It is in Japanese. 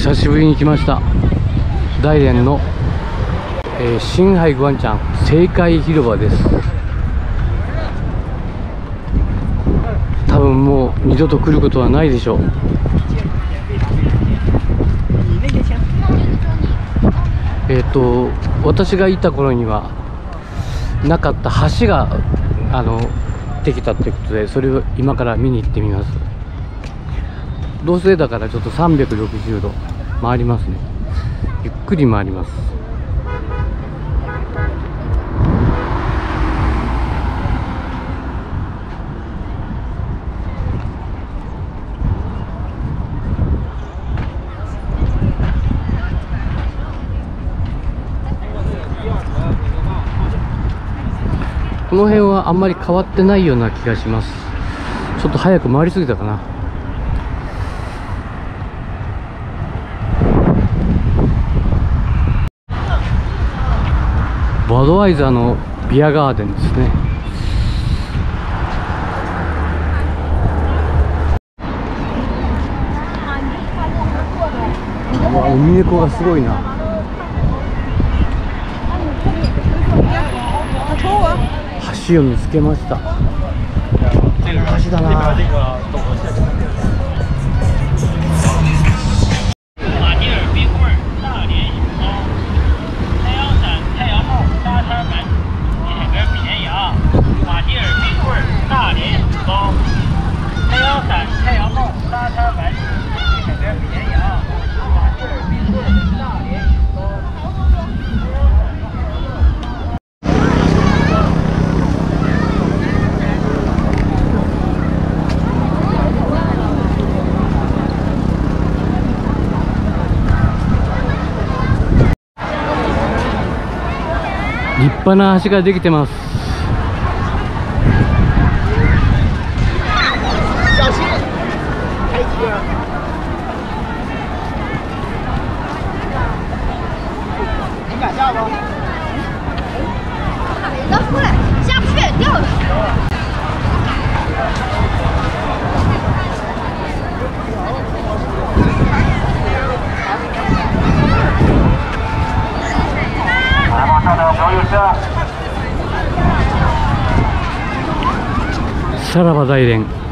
久しぶりに来ました。大連の、新海グアンチャン青海広場です。多分もう二度と来ることはないでしょう。私がいた頃にはなかった橋ができたということで、それを今から見に行ってみます。どうせだからちょっと360度回りますね。ゆっくり回ります。この辺はあんまり変わってないような気がします。ちょっと早く回りすぎたかな。バドワイザーのビアガーデンですね。ウミネコがすごいな。橋を見つけました。橋だな。立派な橋ができてます。さらば大連。